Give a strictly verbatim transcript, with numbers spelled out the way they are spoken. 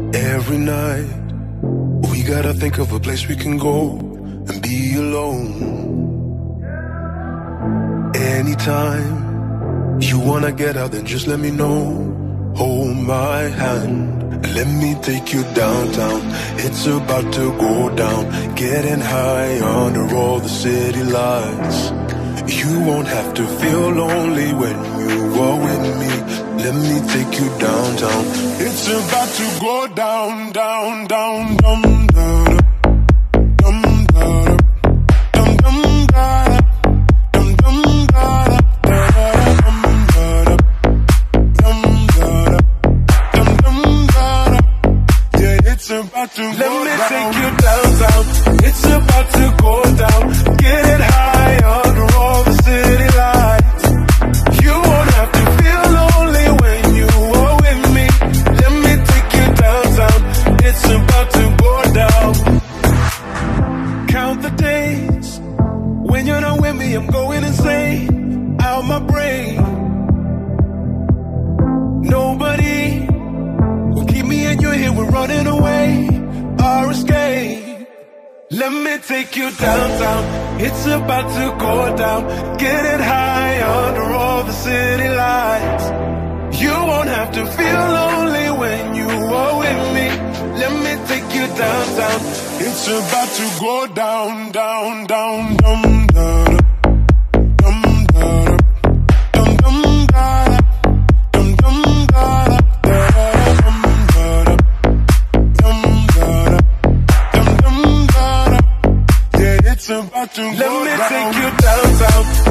Every night, we gotta think of a place we can go and be alone. Anytime you wanna get out, then just let me know. Hold my hand and let me take you downtown. It's about to go down, getting high under all the city lights. You won't have to feel lonely when you are with me. Let me take you downtown. It's about to go down, down, down, down, down, down, down, down, down, down. About to Let me down. Take you downtown. It's about to go down. Getting high under all the city lights. You won't have to feel lonely when you are with me. Let me take you downtown. It's about to go down. Count the days when you're not with me. I'm going insane, out my brain. Nobody will keep me and you're here. We're running away. Our escape. Let me take you downtown. It's about to go down. Getting high under all the city lights. You won't have to feel lonely when you are with me. Let me take you downtown. It's about to go down, down, down, down, down. Let me take you downtown.